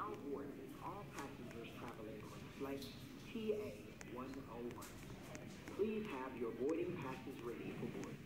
Our warning, all passengers traveling on flight TA-101. Please have your boarding passes ready for boarding.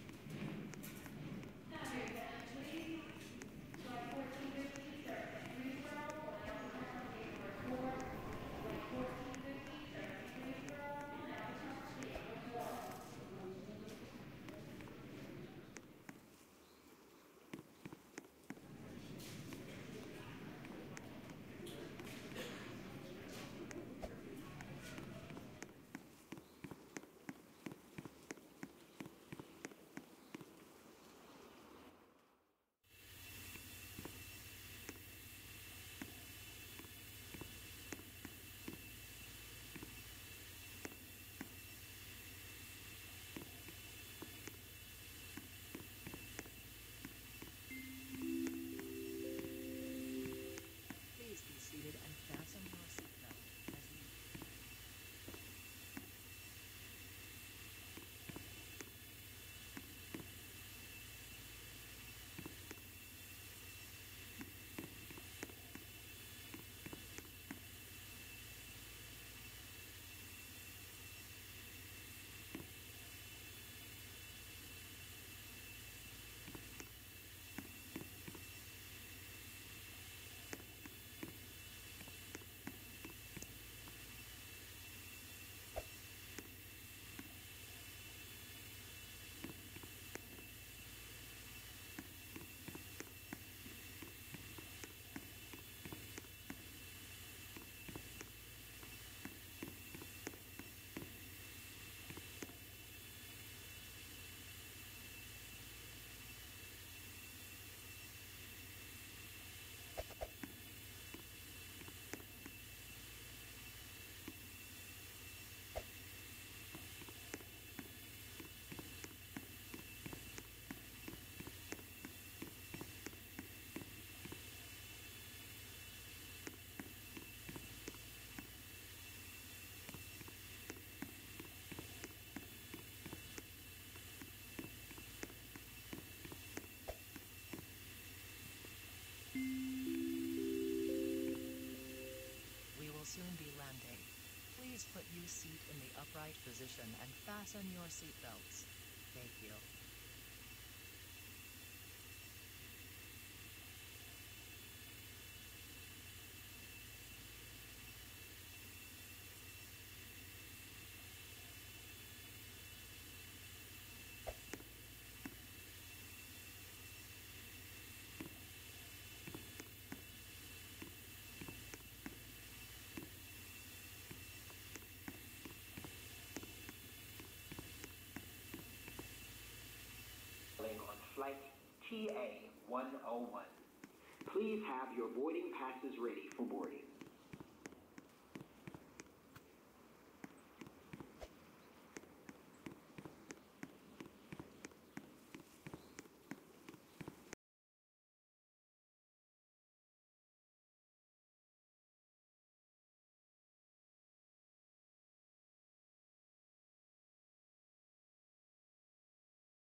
Please be seated and fasten your seatbelt as we... We will soon be landing. Please put your seat in the upright position and fasten your seatbelts. Thank you. On flight TA-101. Please have your boarding passes ready for boarding.